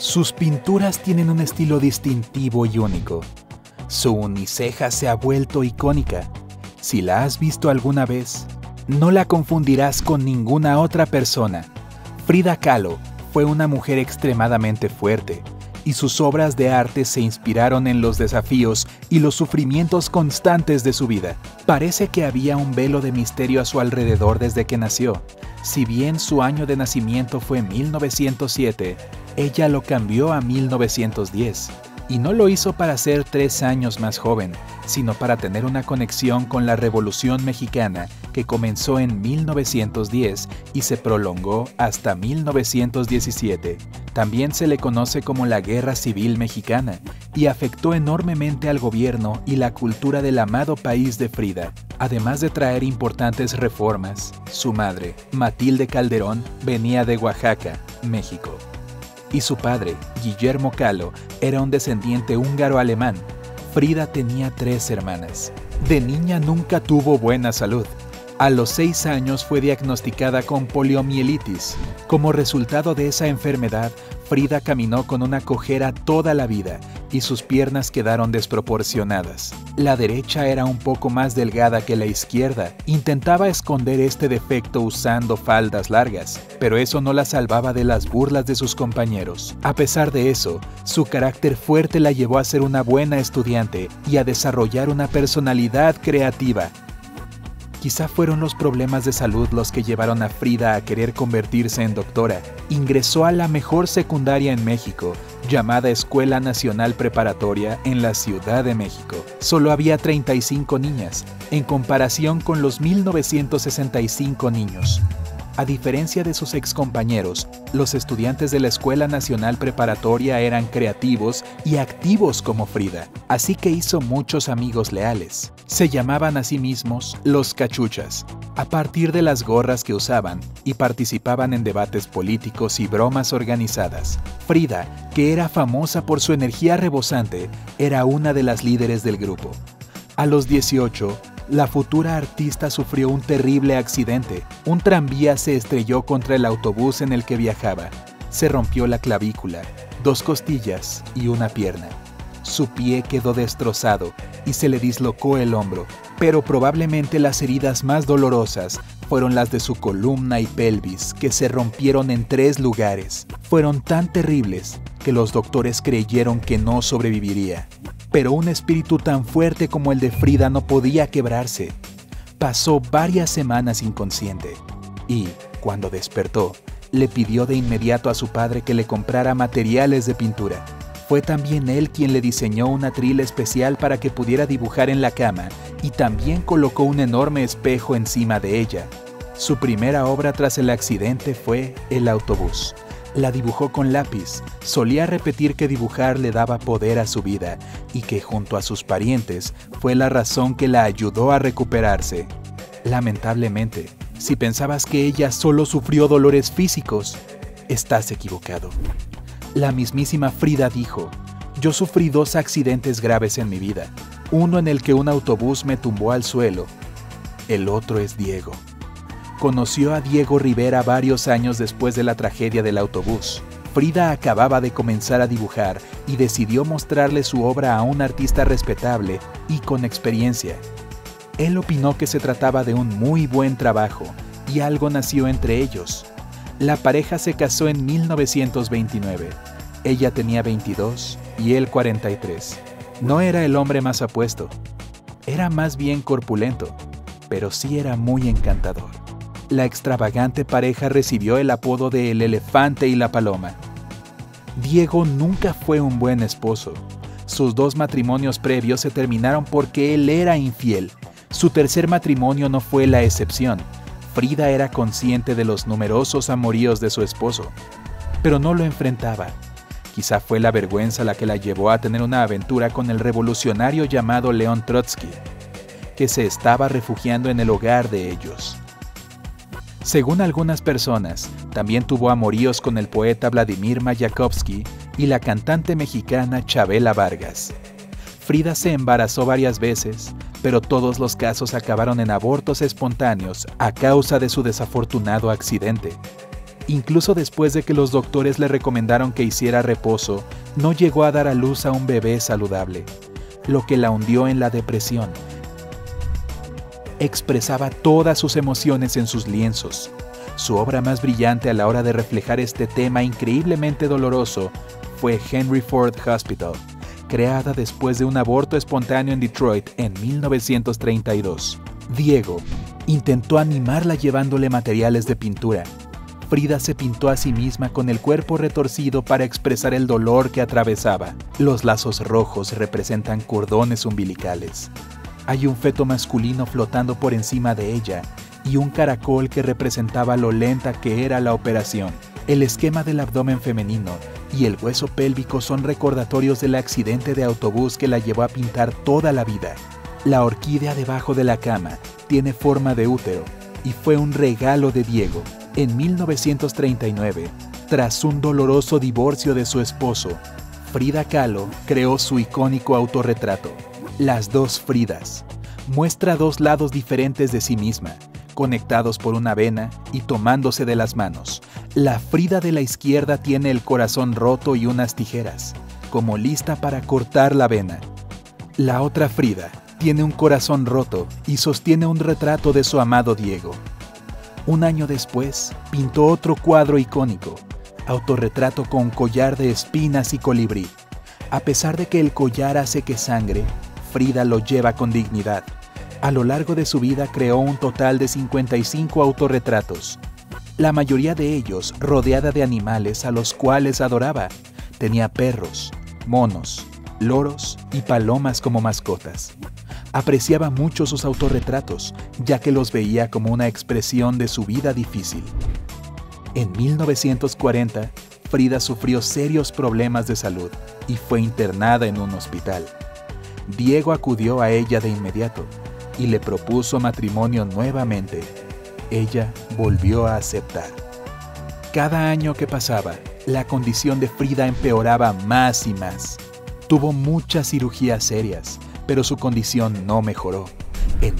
Sus pinturas tienen un estilo distintivo y único. Su uniceja se ha vuelto icónica. Si la has visto alguna vez, no la confundirás con ninguna otra persona. Frida Kahlo fue una mujer extremadamente fuerte, y sus obras de arte se inspiraron en los desafíos y los sufrimientos constantes de su vida. Parece que había un velo de misterio a su alrededor desde que nació. Si bien su año de nacimiento fue 1907, ella lo cambió a 1910, y no lo hizo para ser 3 años más joven, sino para tener una conexión con la Revolución Mexicana que comenzó en 1910 y se prolongó hasta 1917. También se le conoce como la Guerra Civil Mexicana y afectó enormemente al gobierno y la cultura del amado país de Frida. Además de traer importantes reformas, su madre, Matilde Calderón, venía de Oaxaca, México. Y su padre, Guillermo Kahlo, era un descendiente húngaro-alemán. Frida tenía 3 hermanas. De niña nunca tuvo buena salud. A los 6 años fue diagnosticada con poliomielitis. Como resultado de esa enfermedad, Frida caminó con una cojera toda la vida y sus piernas quedaron desproporcionadas. La derecha era un poco más delgada que la izquierda. Intentaba esconder este defecto usando faldas largas, pero eso no la salvaba de las burlas de sus compañeros. A pesar de eso, su carácter fuerte la llevó a ser una buena estudiante y a desarrollar una personalidad creativa. Quizá fueron los problemas de salud los que llevaron a Frida a querer convertirse en doctora. Ingresó a la mejor secundaria en México, llamada Escuela Nacional Preparatoria en la Ciudad de México. Solo había 35 niñas, en comparación con los 1965 niños. A diferencia de sus excompañeros, los estudiantes de la Escuela Nacional Preparatoria eran creativos y activos como Frida, así que hizo muchos amigos leales. Se llamaban a sí mismos los cachuchas, a partir de las gorras que usaban, y participaban en debates políticos y bromas organizadas. Frida, que era famosa por su energía rebosante, era una de las líderes del grupo. A los 18, la futura artista sufrió un terrible accidente. Un tranvía se estrelló contra el autobús en el que viajaba. Se rompió la clavícula, 2 costillas y una pierna. Su pie quedó destrozado y se le dislocó el hombro, pero probablemente las heridas más dolorosas fueron las de su columna y pelvis, que se rompieron en 3 lugares. Fueron tan terribles que los doctores creyeron que no sobreviviría. Pero un espíritu tan fuerte como el de Frida no podía quebrarse. Pasó varias semanas inconsciente y, cuando despertó, le pidió de inmediato a su padre que le comprara materiales de pintura. Fue también él quien le diseñó un atril especial para que pudiera dibujar en la cama y también colocó un enorme espejo encima de ella. Su primera obra tras el accidente fue El autobús. La dibujó con lápiz. Solía repetir que dibujar le daba poder a su vida y que junto a sus parientes fue la razón que la ayudó a recuperarse. Lamentablemente, si pensabas que ella solo sufrió dolores físicos, estás equivocado. La mismísima Frida dijo: "Yo sufrí 2 accidentes graves en mi vida. Uno en el que un autobús me tumbó al suelo. El otro es Diego". Conoció a Diego Rivera varios años después de la tragedia del autobús. Frida acababa de comenzar a dibujar y decidió mostrarle su obra a un artista respetable y con experiencia. Él opinó que se trataba de un muy buen trabajo y algo nació entre ellos. La pareja se casó en 1929. Ella tenía 22 y él 43. No era el hombre más apuesto. Era más bien corpulento, pero sí era muy encantador. La extravagante pareja recibió el apodo de El Elefante y la Paloma. Diego nunca fue un buen esposo. Sus 2 matrimonios previos se terminaron porque él era infiel. Su tercer matrimonio no fue la excepción. Frida era consciente de los numerosos amoríos de su esposo, pero no lo enfrentaba. Quizá fue la vergüenza la que la llevó a tener una aventura con el revolucionario llamado León Trotsky, que se estaba refugiando en el hogar de ellos. Según algunas personas, también tuvo amoríos con el poeta Vladimir Mayakovsky y la cantante mexicana Chabela Vargas. Frida se embarazó varias veces, pero todos los casos acabaron en abortos espontáneos a causa de su desafortunado accidente. Incluso después de que los doctores le recomendaron que hiciera reposo, no llegó a dar a luz a un bebé saludable, lo que la hundió en la depresión. Expresaba todas sus emociones en sus lienzos. Su obra más brillante a la hora de reflejar este tema increíblemente doloroso fue Henry Ford Hospital, creada después de un aborto espontáneo en Detroit en 1932. Diego intentó animarla llevándole materiales de pintura. Frida se pintó a sí misma con el cuerpo retorcido para expresar el dolor que atravesaba. Los lazos rojos representan cordones umbilicales. Hay un feto masculino flotando por encima de ella y un caracol que representaba lo lenta que era la operación. El esquema del abdomen femenino y el hueso pélvico son recordatorios del accidente de autobús que la llevó a pintar toda la vida. La orquídea debajo de la cama tiene forma de útero y fue un regalo de Diego. En 1939, tras un doloroso divorcio de su esposo, Frida Kahlo creó su icónico autorretrato, Las dos Fridas. Muestra dos lados diferentes de sí misma, conectados por una vena y tomándose de las manos. La Frida de la izquierda tiene el corazón roto y unas tijeras, como lista para cortar la vena. La otra Frida tiene un corazón roto y sostiene un retrato de su amado Diego. Un año después, pintó otro cuadro icónico, autorretrato con collar de espinas y colibrí. A pesar de que el collar hace que sangre, Frida lo lleva con dignidad. A lo largo de su vida creó un total de 55 autorretratos, la mayoría de ellos rodeada de animales a los cuales adoraba. Tenía perros, monos, loros y palomas como mascotas. Apreciaba mucho sus autorretratos, ya que los veía como una expresión de su vida difícil. En 1940, Frida sufrió serios problemas de salud y fue internada en un hospital. Diego acudió a ella de inmediato y le propuso matrimonio nuevamente. Ella volvió a aceptar. Cada año que pasaba, la condición de Frida empeoraba más y más. Tuvo muchas cirugías serias, pero su condición no mejoró. En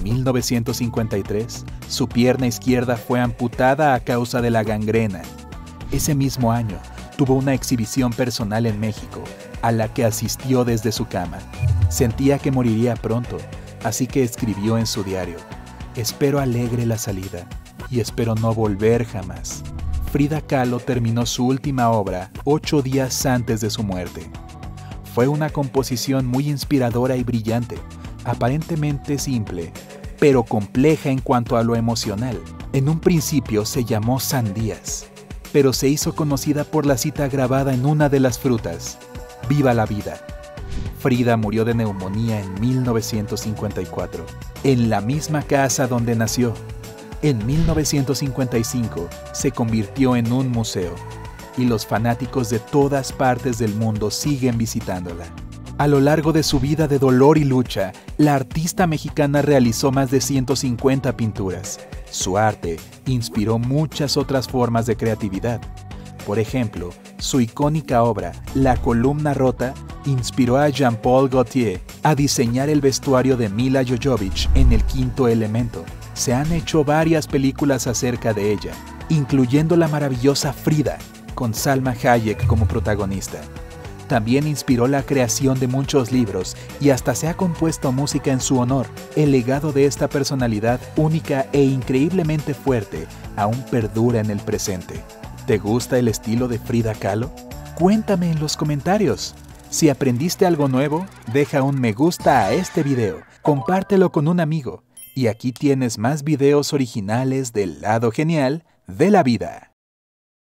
1953, su pierna izquierda fue amputada a causa de la gangrena. Ese mismo año, tuvo una exhibición personal en México, a la que asistió desde su cama. Sentía que moriría pronto, así que escribió en su diario: «Espero alegre la salida, y espero no volver jamás». Frida Kahlo terminó su última obra 8 días antes de su muerte. Fue una composición muy inspiradora y brillante, aparentemente simple, pero compleja en cuanto a lo emocional. En un principio se llamó Sandías, pero se hizo conocida por la cita grabada en una de las frutas: «Viva la vida». Frida murió de neumonía en 1954, en la misma casa donde nació. En 1955 se convirtió en un museo, y los fanáticos de todas partes del mundo siguen visitándola. A lo largo de su vida de dolor y lucha, la artista mexicana realizó más de 150 pinturas. Su arte inspiró muchas otras formas de creatividad. Por ejemplo, su icónica obra, La columna rota, inspiró a Jean-Paul Gaultier a diseñar el vestuario de Milla Jovovich en El quinto elemento. Se han hecho varias películas acerca de ella, incluyendo la maravillosa Frida, con Salma Hayek como protagonista. También inspiró la creación de muchos libros y hasta se ha compuesto música en su honor. El legado de esta personalidad única e increíblemente fuerte aún perdura en el presente. ¿Te gusta el estilo de Frida Kahlo? Cuéntame en los comentarios. Si aprendiste algo nuevo, deja un me gusta a este video, compártelo con un amigo. Y aquí tienes más videos originales del lado genial de la vida.